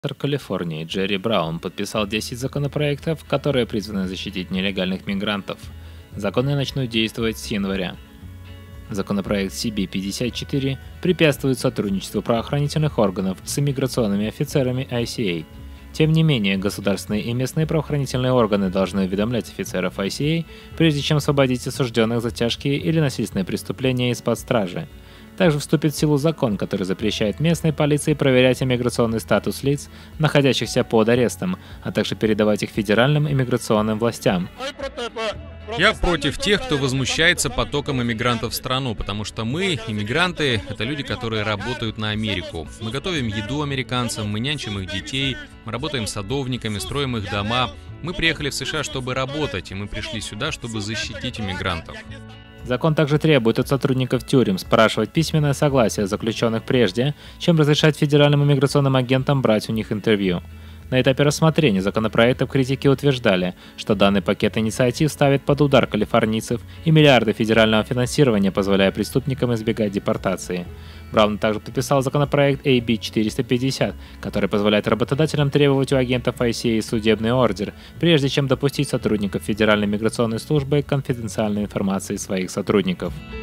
Сенатор Калифорнии Джерри Браун подписал 10 законопроектов, которые призваны защитить нелегальных мигрантов. Законы начнут действовать с января. Законопроект CB-54 препятствует сотрудничеству правоохранительных органов с иммиграционными офицерами ICA. Тем не менее, государственные и местные правоохранительные органы должны уведомлять офицеров ICA, прежде чем освободить осужденных за тяжкие или насильственные преступления из-под стражи. Также вступит в силу закон, который запрещает местной полиции проверять иммиграционный статус лиц, находящихся под арестом, а также передавать их федеральным иммиграционным властям. Я против тех, кто возмущается потоком иммигрантов в страну, потому что мы, иммигранты, это люди, которые работают на Америку. Мы готовим еду американцам, мы нянчим их детей, мы работаем садовниками, строим их дома. Мы приехали в США, чтобы работать, и мы пришли сюда, чтобы защитить иммигрантов. Закон также требует от сотрудников тюрем спрашивать письменное согласие заключенных прежде, чем разрешать федеральным иммиграционным агентам брать у них интервью. На этапе рассмотрения законопроектов критики утверждали, что данный пакет инициатив ставит под удар калифорнийцев и миллиарды федерального финансирования, позволяя преступникам избегать депортации. Браун также подписал законопроект AB 450, который позволяет работодателям требовать у агентов ICA судебный ордер, прежде чем допустить сотрудников Федеральной миграционной службы к конфиденциальной информации своих сотрудников.